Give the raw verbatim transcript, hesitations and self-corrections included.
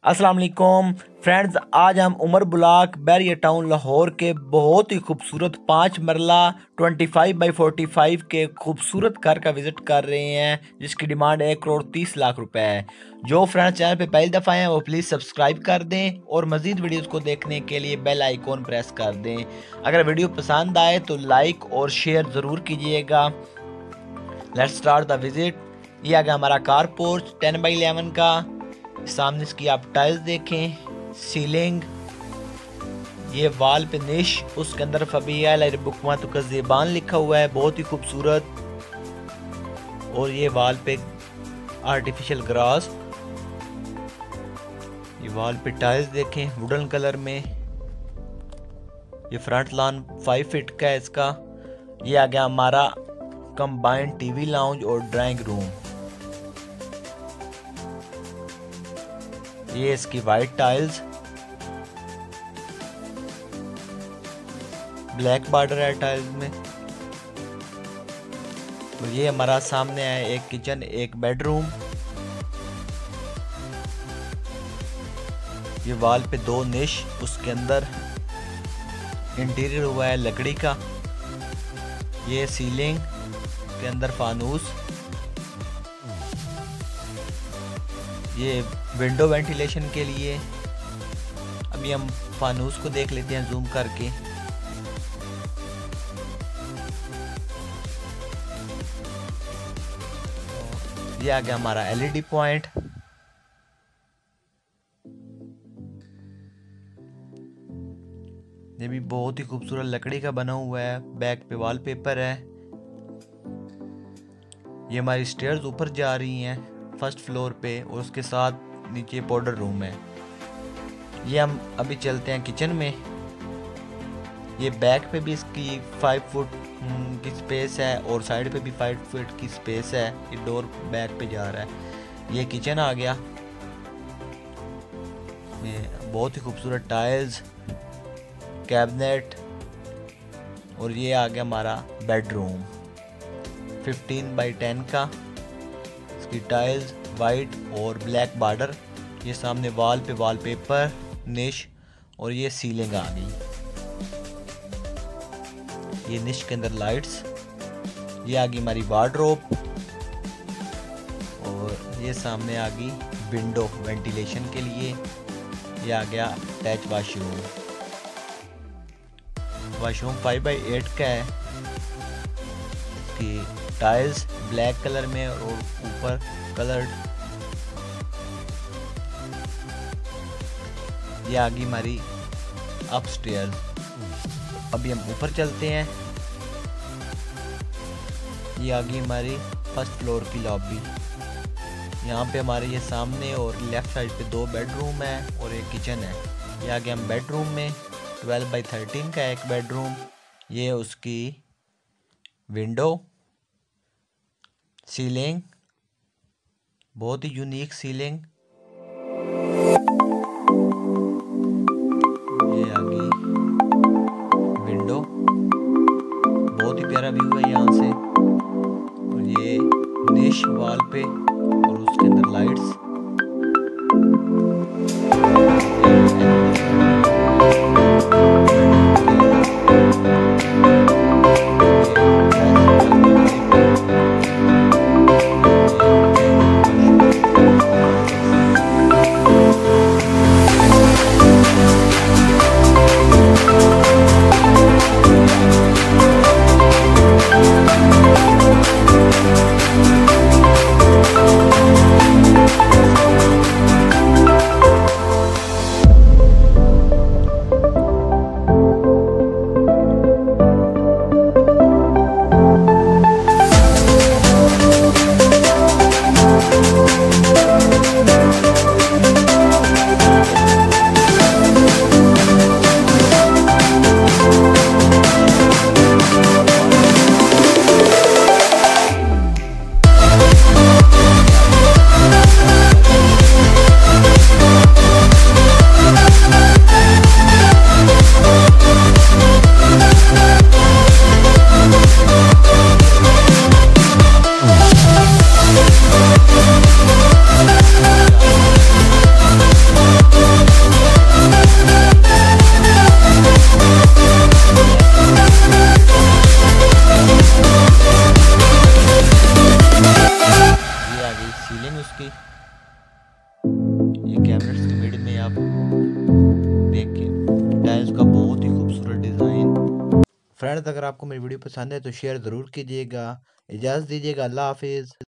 अस्सलाम वालेकुम फ्रेंड्स, आज हम उमर ब्लॉक बैरिया टाउन लाहौर के बहुत ही खूबसूरत पाँच मरला पच्चीस बाई पैंतालीस के खूबसूरत घर का विजिट कर रहे हैं, जिसकी डिमांड एक करोड़ तीस लाख रुपए है। जो फ्रेंड्स चैनल पे पहली दफ़ा हैं वो प्लीज़ सब्सक्राइब कर दें और मज़ीद वीडियोस को देखने के लिए बेल आइकॉन प्रेस कर दें। अगर वीडियो पसंद आए तो लाइक और शेयर ज़रूर कीजिएगा। Let's start the visit. ये आ गया हमारा car porch ten by eleven का। सामने इसकी आप टाइल्स देखें, सीलिंग, ये वॉल पे निश, उसके अंदर फबिया बुकमा तो का ज़ेबान लिखा हुआ है, बहुत ही खूबसूरत। और ये वॉल पे आर्टिफिशियल ग्रास, ये वॉल पे टाइल्स देखें वुडन कलर में। ये फ्रंट लॉन फाइव फीट का है इसका। ये आ गया हमारा कंबाइंड टीवी लाउंज और ड्राइंग रूम। ये इसकी वाइट टाइल्स, ब्लैक बॉर्डर है टाइल्स में। और ये हमारा सामने है एक किचन, एक बेडरूम। ये वॉल पे दो निश, उसके अंदर इंटीरियर हुआ है लकड़ी का। ये सीलिंग के अंदर फानूस। ये विंडो वेंटिलेशन के लिए। अभी हम फानूस को देख लेते हैं जूम करके। ये आ गया हमारा एलईडी पॉइंट। ये भी बहुत ही खूबसूरत लकड़ी का बना हुआ है। बैक पे वॉलपेपर है। ये हमारी स्टेयर्स ऊपर जा रही हैं फर्स्ट फ्लोर पे, और उसके साथ नीचे पाउडर रूम है। ये हम अभी चलते हैं किचन में। ये बैक पे भी इसकी फाइव फुट की स्पेस है और साइड पे भी फाइव फुट की स्पेस है। ये डोर बैक पे जा रहा है। ये किचन आ गया। ये बहुत ही खूबसूरत टाइल्स, कैबिनेट। और ये आ गया हमारा बेडरूम फिफ्टीन बाई टेन का। इसकी टाइल्स वाइट और ब्लैक बॉर्डर। ये सामने वॉल पे वॉलपेपर, निश, और ये सीलिंग आ गई। ये निश के अंदर लाइट्स। ये आ गई हमारी वार्डरोब। और ये सामने आ गई विंडो वेंटिलेशन के लिए। ये आ गया attach washroom. Washroom five by eight का है। कि टाइल्स ब्लैक कलर में और ऊपर कलर्ड। ये आ गई हमारी अपस्टेयर। अभी हम ऊपर चलते हैं। ये आ गई हमारी फर्स्ट फ्लोर की लॉबी। यहाँ पे हमारे ये सामने और लेफ्ट साइड पे दो बेडरूम है और एक किचन है। ये आ गए हम बेडरूम में। ट्वेल्व बाई थर्टीन का एक बेडरूम। ये उसकी विंडो, सीलिंग, बहुत ही यूनिक सीलिंग। ये आ गई विंडो, बहुत ही प्यारा व्यू है यहाँ से। और ये निश वॉल पे और उसके अंदर लाइट्स। फ्रेंड्स, अगर आपको मेरी वीडियो पसंद है तो शेयर ज़रूर कीजिएगा। इजाज़त दीजिएगा। अल्लाह हाफिज़।